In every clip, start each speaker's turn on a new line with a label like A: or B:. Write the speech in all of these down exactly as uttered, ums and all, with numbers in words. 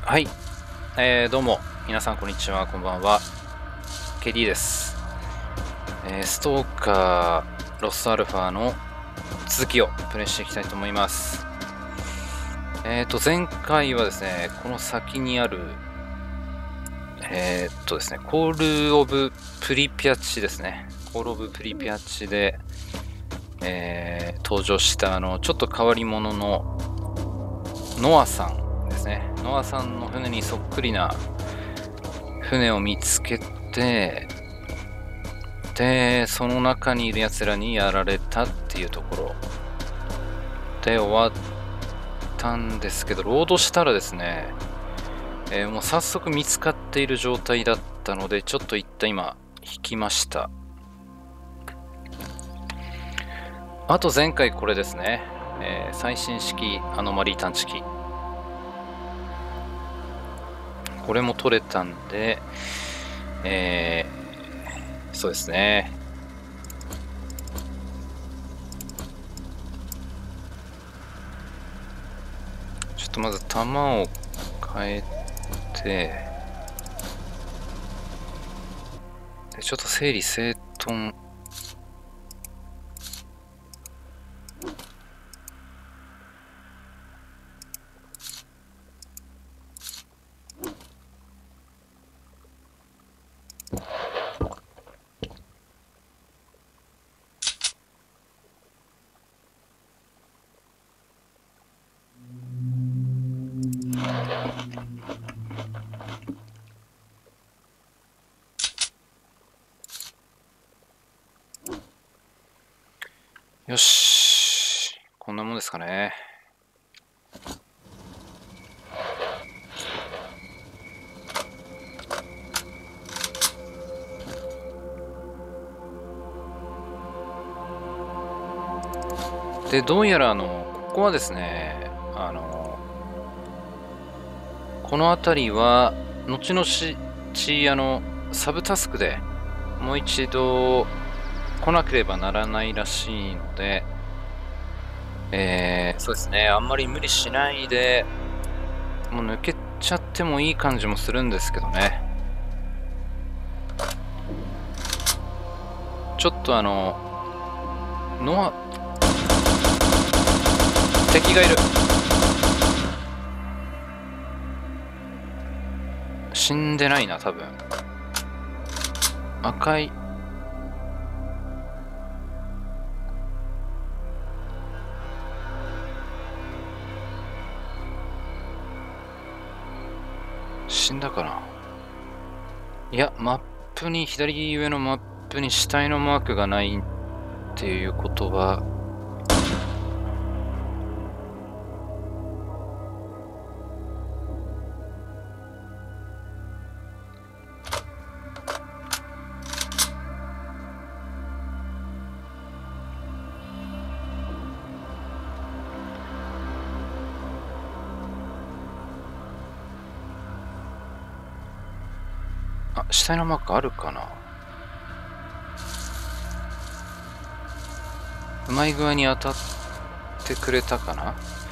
A: はい、えー、どうも皆さんこんにちは、こんばんは。 ケーディー です。えー、ストーカーロストアルファの続きをプレイしていきたいと思います。えーと前回はですね、この先にあるえー、っとですねコールオブプリピャチですねコールオブプリピャチで、えー、登場したあのちょっと変わり者のノアさんですね。ノアさんの船にそっくりな船を見つけて、でその中にいるやつらにやられたっていうところで終わったんですけど、ロードしたらですね、えー、もう早速見つかっている状態だったので、ちょっと一旦今引きました。あと前回これですね、えー、最新式アノマリー探知機、これも取れたんで、えー、そうですね、ちょっとまず弾を変えて、でちょっと整理整頓よし、こんなもんですかね。で、どうやらあの、ここはですね、あの、この辺りは、後々、あの、サブタスクでもう一度来なければならないらしいので、えー、そうですね、あんまり無理しないで、もう抜けちゃってもいい感じもするんですけどね。ちょっとあの、ノア、敵がいる。死んでないな、多分。赤い。死んだかな。いや、マップに、左上のマップに死体のマークがないっていうことは、あ、死体のマークあるかな。うまい具合に当たってくれたかな。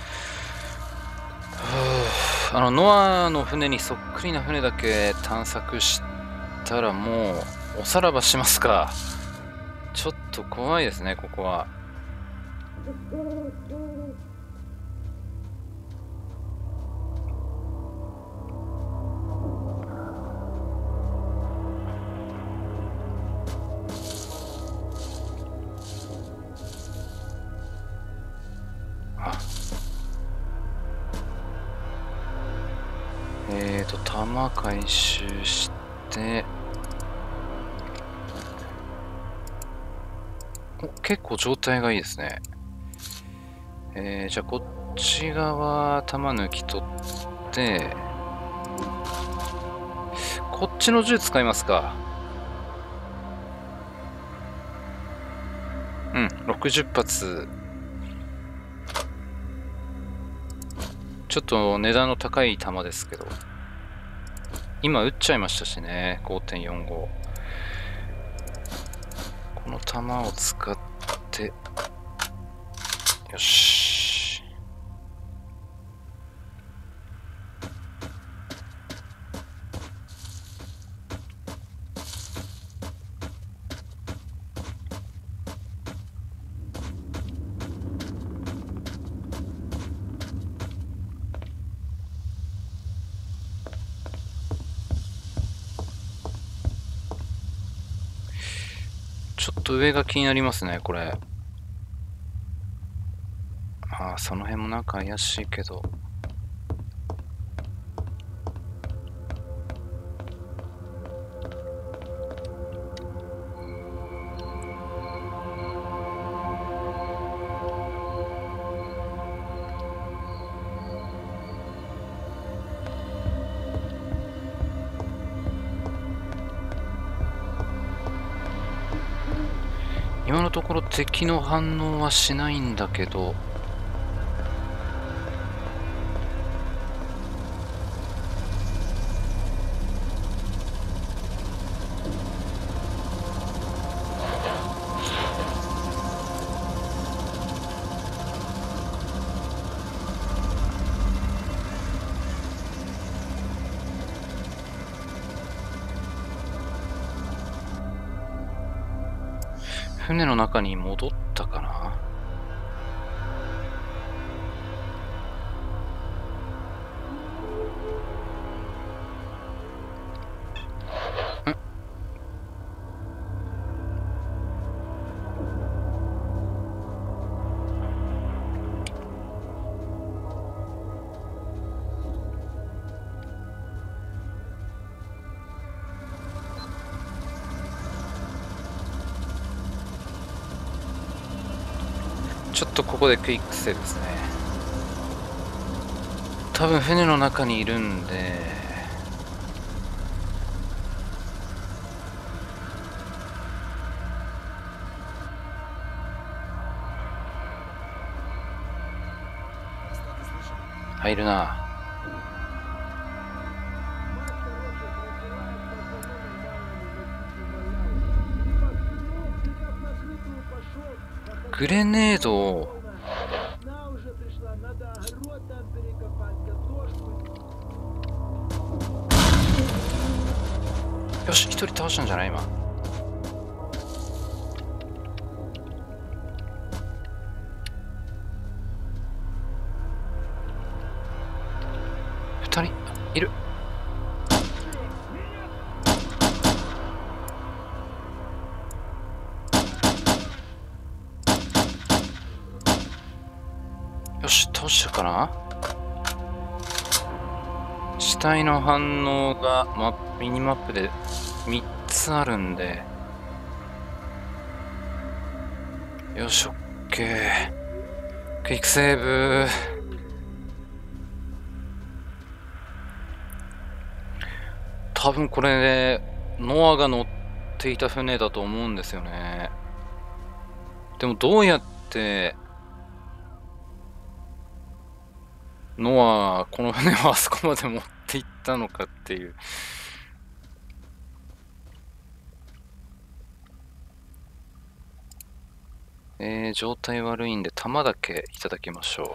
A: あのノアの船にそっくりな船だけ探索したらもうおさらばしますか。ちょっと怖いですね、ここは。えーと弾回収して、お、結構状態がいいですね。えー、じゃあこっち側弾抜き取って、こっちの銃使いますか。うん、ろくじゅっ発。ちょっと値段の高い弾ですけど、今撃っちゃいましたしね。 ごてんよんご。 この弾を使って、よし。 ちょっと上が気になりますね、これ。ああ、その辺もなんか怪しいけど。今のところ敵の反応はしないんだけど、船の中に戻ったかな。ちょっとここでクイックセーブですね。多分船の中にいるんで、入るな。グレネードをよし、一人倒したんじゃない今。二人いる。よし、倒したかな。死体の反応がマミニマップでみっつあるんで、よし、オッケー。クイックセーブ。多分これ、ノアが乗っていた船だと思うんですよね。でもどうやってノアはこの船をあそこまで持っていったのかっていう。えー、状態悪いんで弾だけいただきましょう。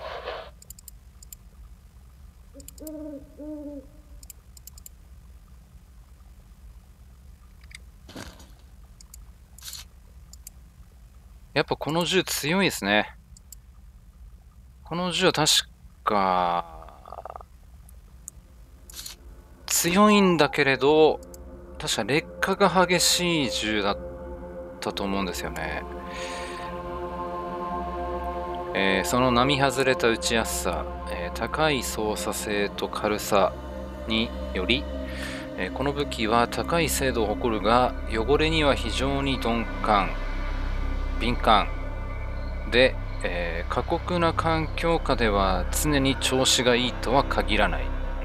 A: やっぱこの銃強いですね。この銃は確か強いんだけれど、確か劣化が激しい銃だったと思うんですよね。えー、その並外れた撃ちやすさ、えー、高い操作性と軽さにより、えー、この武器は高い精度を誇るが汚れには非常に鈍感、敏感で、えー、過酷な環境下では常に調子がいいとは限らない。うん、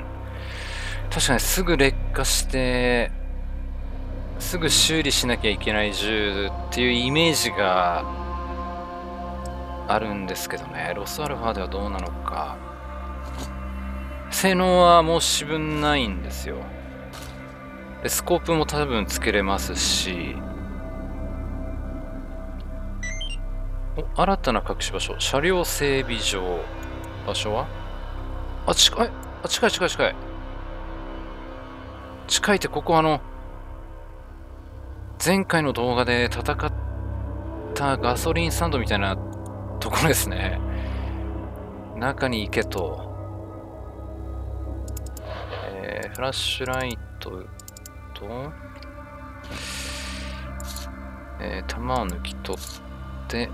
A: 確かにすぐ劣化してすぐ修理しなきゃいけない銃っていうイメージがあるんですけどね。ロスアルファではどうなのか。性能は申し分ないんですよ。でスコープも多分つけれますし、お、新たな隠し場所、車両整備場。場所はあ、近い。あ、近い近い近い。近いって、ここあの、前回の動画で戦ったガソリンスタンドみたいなところですね。中に行けと。えー、フラッシュライトと、 えー、弾を抜き取って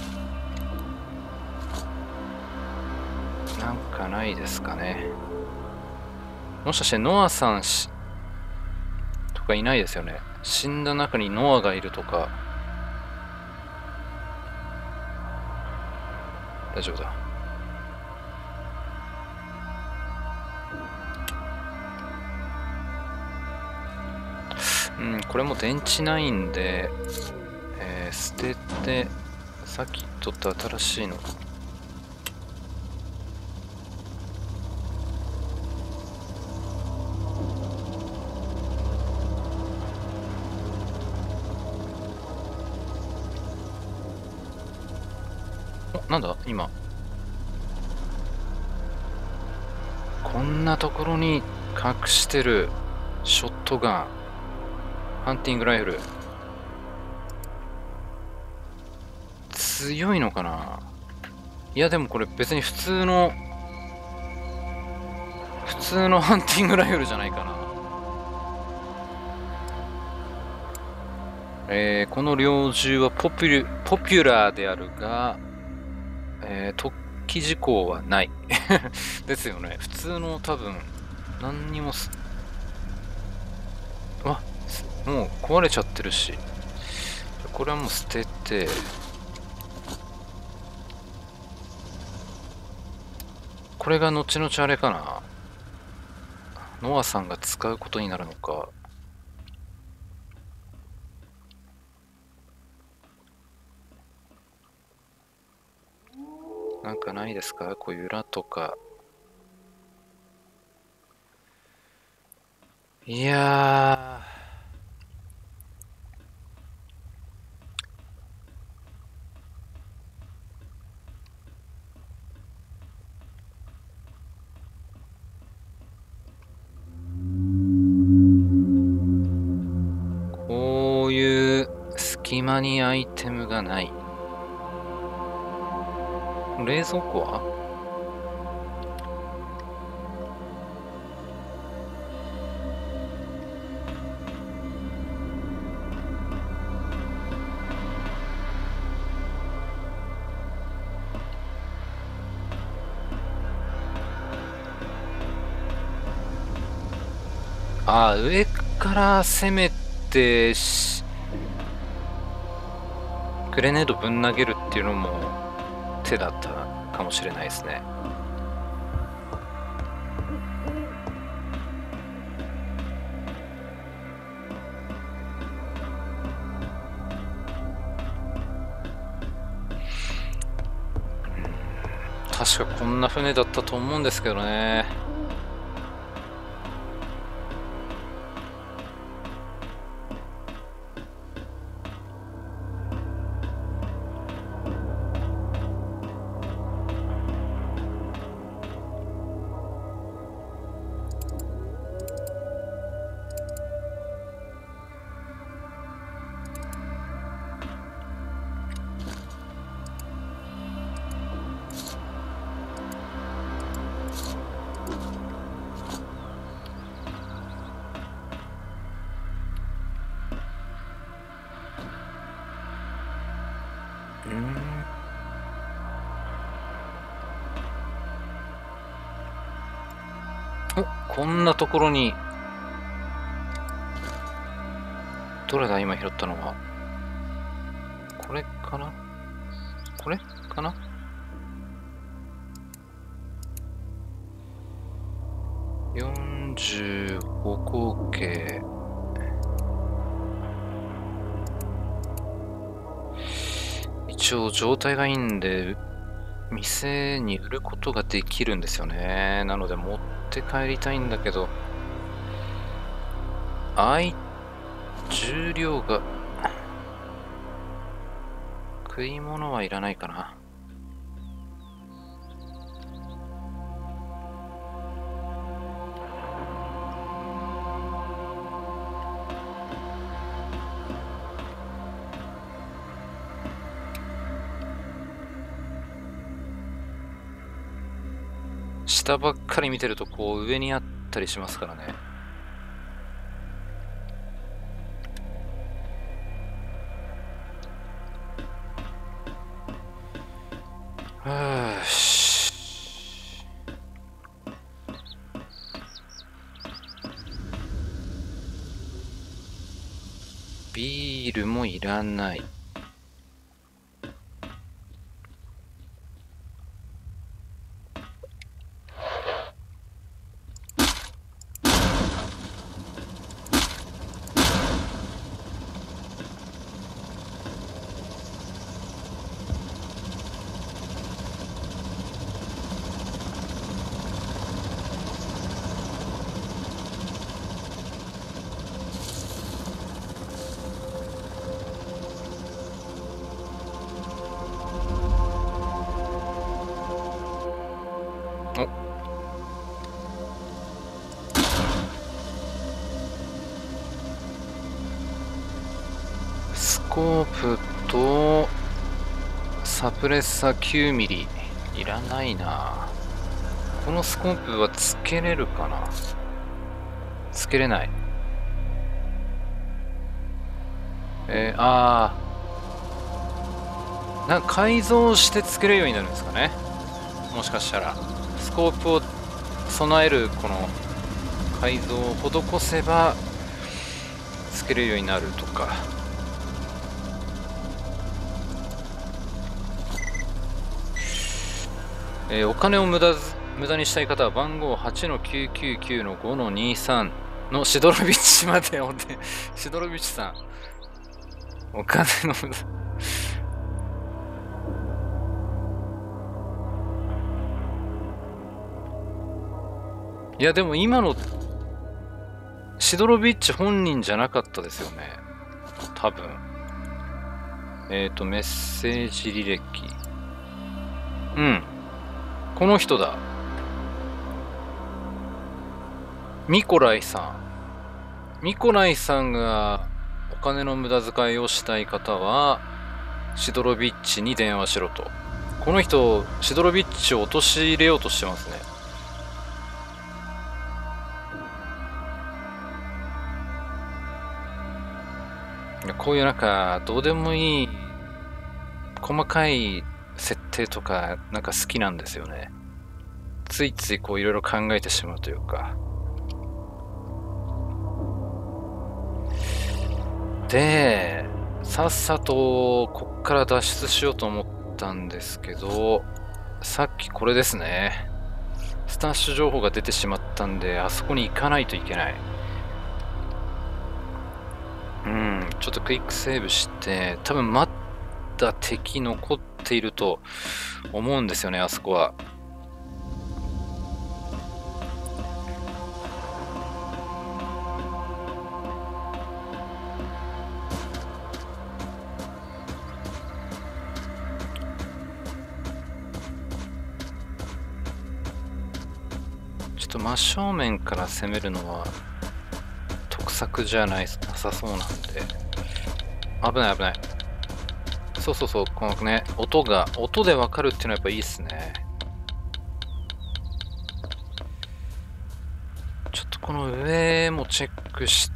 A: なんかないですかね。もしかしてノアさんしとかいないですよね。死んだ中にノアがいるとか。大丈夫だ。うん、これも電池ないんで、えー、捨てて、さっき取った新しいの。お、なんだ今。こんなところに隠してるショットガン。ハンティングライフル。強いのかな。いやでもこれ別に普通の普通のハンティングライフルじゃないかな。えー、この猟銃はポピュポピュラーであるが、えー、突起事項はないですよね。普通の多分何にもすあもう壊れちゃってるし、これはもう捨てて、これが後々あれかな、ノアさんが使うことになるのか。なんかないですか、こういう裏とか。いやー、こういう隙間にアイテムがない。冷蔵庫はああ、上から攻めてし、グレネードぶん投げるっていうのも手だったかもしれないですね。確かこんな船だったと思うんですけどね。うん。お、こんなところに。どれだ今拾ったのは。これかな、これかな。よんじゅうご口径。一応状態がいいんで店に売ることができるんですよね。なので持って帰りたいんだけど、あい重量が食い物はいらないかな。下ばっかり見てるとこう上にあったりしますからね。 はし。ビールもいらない。スコープとサプレッサーきゅうミリいらないな。このスコープはつけれるかな。つけれない。えー、あーなんか改造してつけれるようになるんですかね。もしかしたらスコープを備えるこの改造を施せばつけれるようになるとか。えー、お金を無駄ず無駄にしたい方は番号 はちのきゅうきゅうきゅうのごのにさん のシドロビッチまでおってシドロビッチさんお金の無駄いやでも今のシドロビッチ本人じゃなかったですよね多分。えっとメッセージ履歴、うんこの人だ。ミコライさん。ミコライさんがお金の無駄遣いをしたい方は、シドロビッチに電話しろと。この人、シドロビッチを陥れようとしてますね。こういうなんか、どうでもいい、細かい設定とか、なんか好きなんですよね。ついついこういろいろ考えてしまうというか。で、さっさとこっから脱出しようと思ったんですけど、さっきこれですね。スタッシュ情報が出てしまったんで、あそこに行かないといけない。うん、ちょっとクイックセーブして、多分まだ敵残っていると思うんですよね、あそこは。ちょっと真正面から攻めるのは得策じゃないなさそうなんで。危ない危ない。そうそうそう、このね、音が、音でわかるっていうのはやっぱいいっすね。ちょっとこの上もチェックして、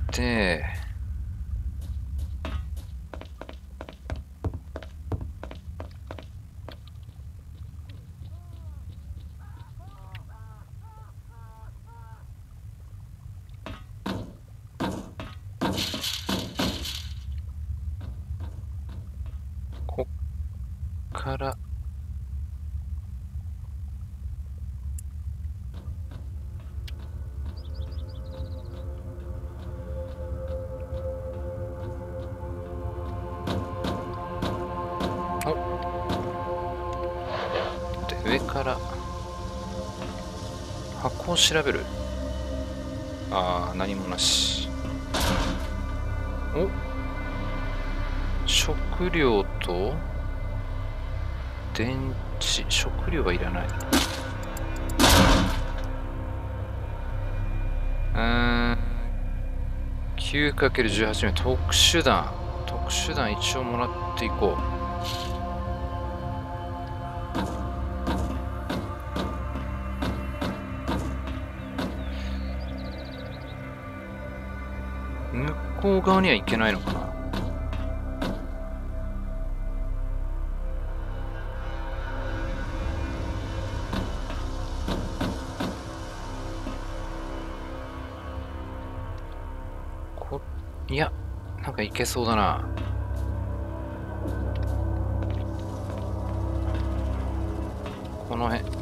A: こっから、で上から箱を調べる。ああ、何もなし。お、食料と電池。食料はいらない。うーん きゅうかけるじゅうはち 名特殊弾。特殊弾一応もらっていこう。向こう側には行けないのかな。 いや、なんかいけそうだな。この辺。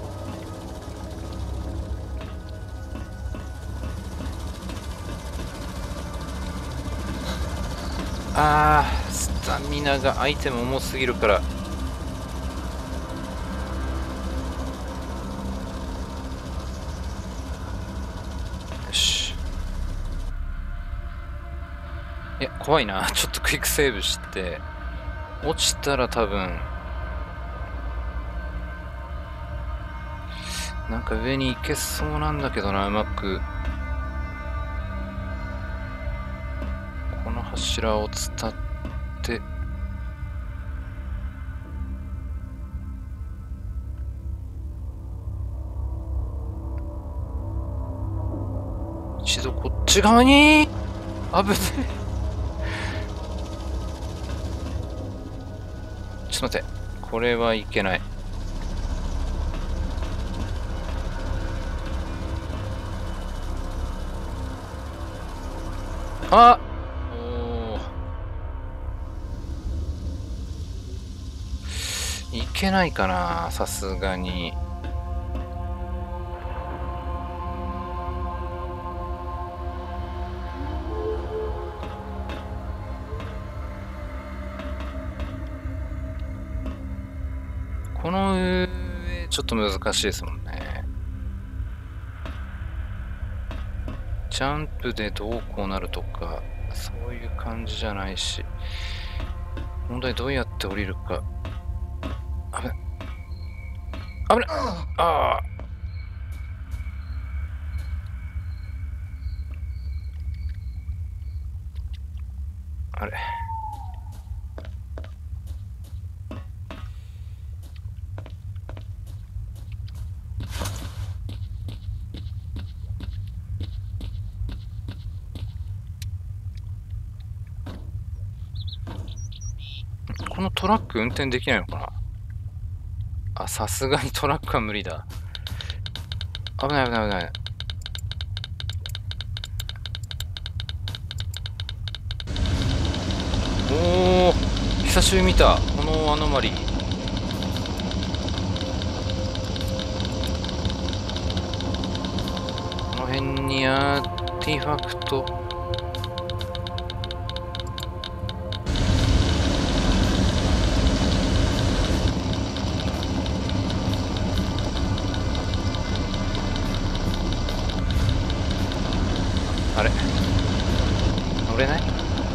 A: あー、スタミナがアイテム重すぎるから。よし。いや、怖いな。ちょっとクイックセーブして、落ちたら多分、なんか上に行けそうなんだけどな、うまく。この柱を伝って、一度こっち側に危ねえ。ちょっと待って。これはいけない。あおー。いけないかな、さすがに。この上、ちょっと難しいですもんね。ジャンプでどうこうなるとか、そういう感じじゃないし。問題どうやって降りるか。危ない。危ない。ああ。あれ。このトラック運転できないのかなあ、さすがにトラックは無理だ。危ない危ない危ない。おお、久しぶり見た。このアノマリー。この辺にアーティファクト。あれ乗れない？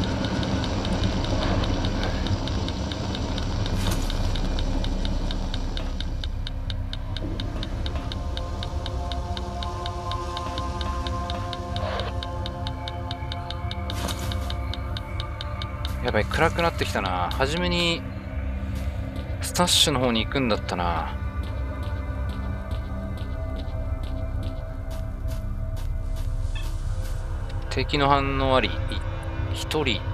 A: やばい、暗くなってきたな。初めにスタッシュの方に行くんだったな。敵の反応あり、一人。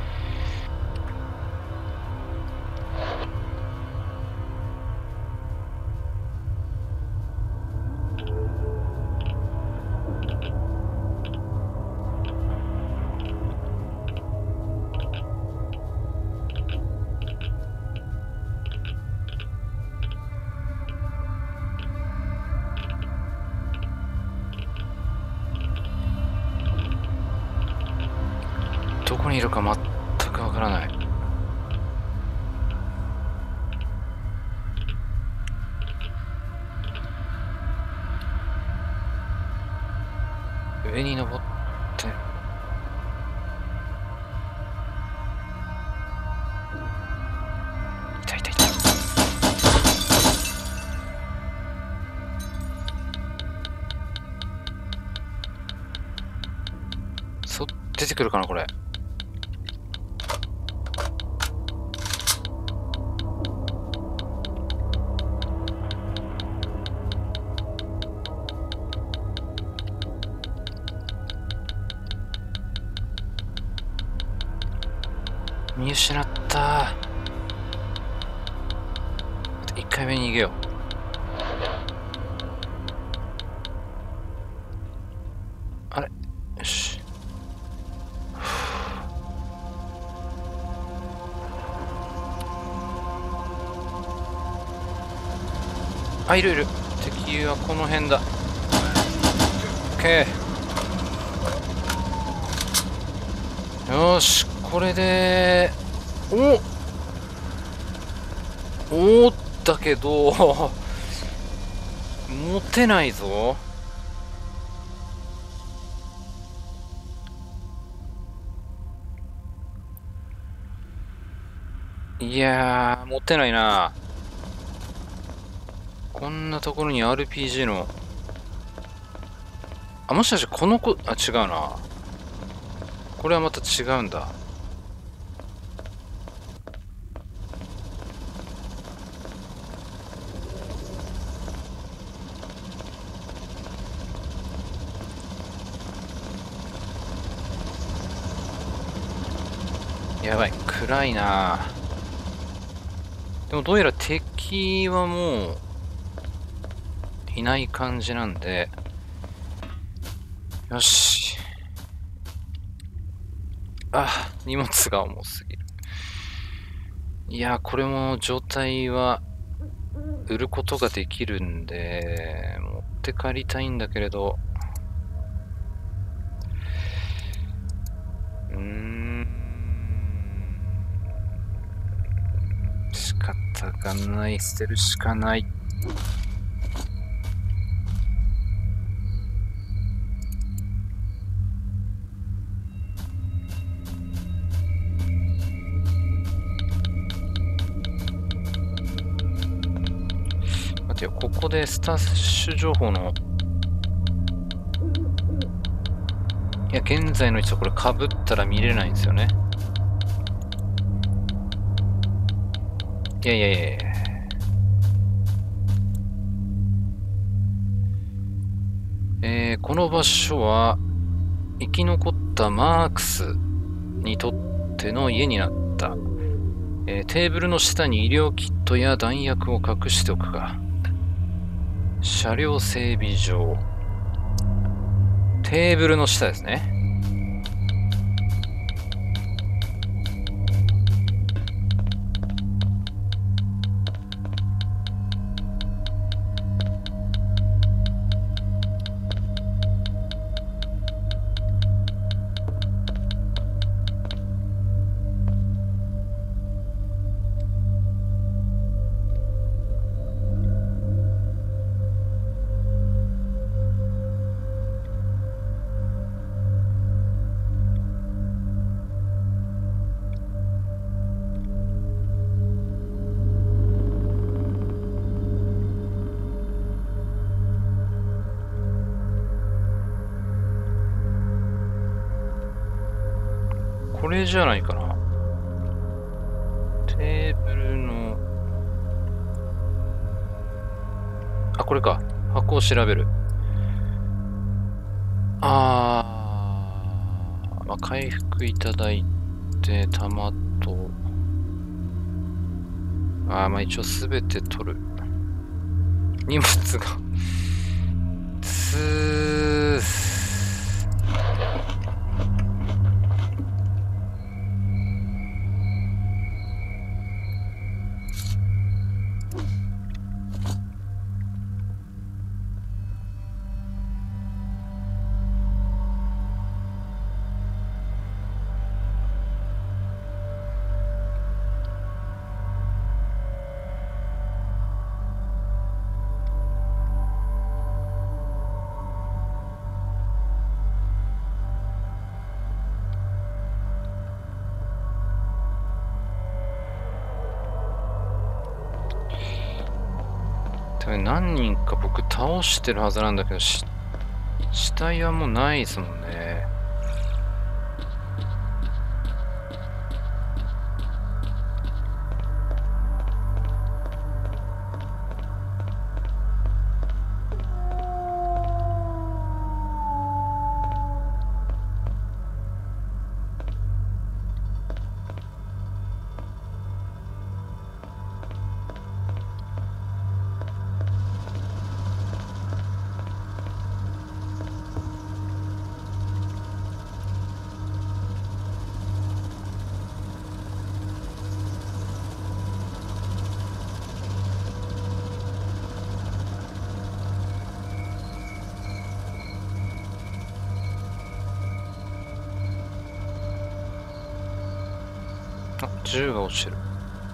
A: どこにいるか全くわからない。上に登って。いたいたいた。そ、出てくるかなこれ。見失った。一回目に逃げよう。あれよし。 あ、いるいる。敵はこの辺だ。オッケー。よし、これで、おおだけど、持てないぞ。いやー、持てないな。こんなところに アールピージー の、あ、もしかしてこの子、あ、違うな。これはまた違うんだ。やばい、暗いな。でもどうやら敵はもういない感じなんで、よし。あ、荷物が重すぎる。いや、これも状態は売ることができるんで、持って帰りたいんだけれど、うーん、仕方がない、捨てるしかない。待てよ、ここでスタッシュ情報の、いや、現在の位置はこれ被ったら見れないんですよね。いやいやいやいや。えー、この場所は生き残ったマークスにとっての家になった。えー、テーブルの下に医療キットや弾薬を隠しておくか。車両整備場。テーブルの下ですね。これじゃないかな。テーブルの、あ、これか。箱を調べる。あー、まあ、回復いただいて、弾と、あー、まあ一応すべて取る。荷物が、つー、多分何人か僕倒してるはずなんだけど、し死体はもうないですもんね。 あ、銃が落ちてる。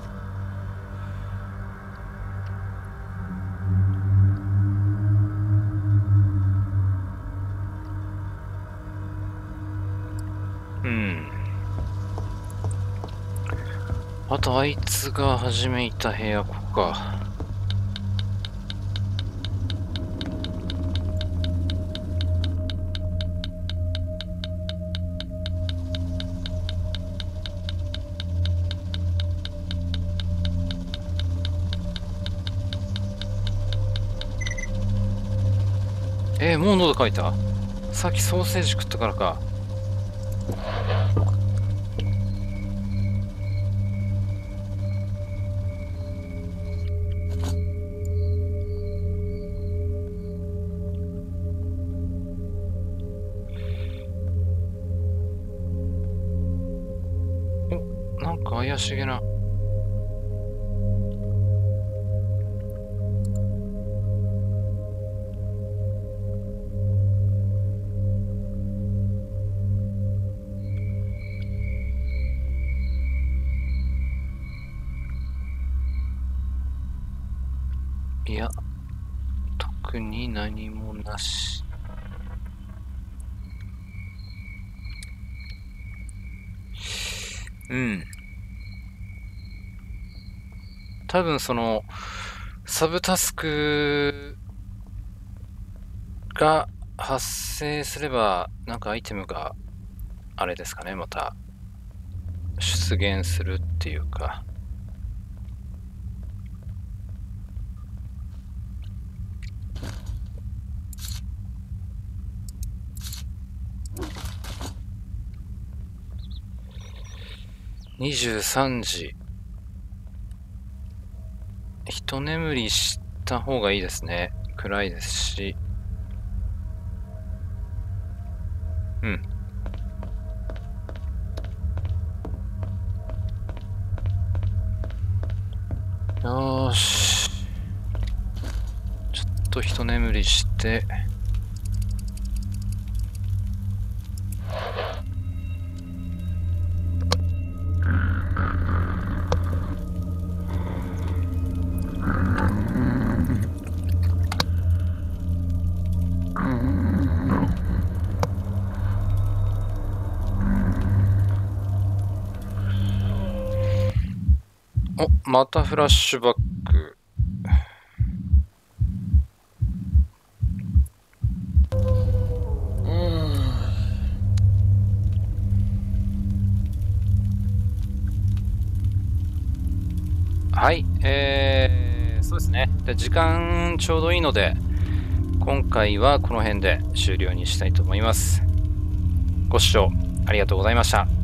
A: うん。あとあいつが初めいた部屋、ここか。えー、もう喉乾いた？さっきソーセージ食ったからか。お、なんか怪しげな。いや、特に何もなし。うん。多分その、サブタスクが発生すれば、なんかアイテムが、あれですかね、また、出現するっていうか。にじゅうさんじ。一眠りした方がいいですね。暗いですし。うん。よーし。ちょっと一眠りして。お、またフラッシュバック。はい、えー、そうですね。で時間ちょうどいいので、今回はこの辺で終了にしたいと思います。ご視聴ありがとうございました。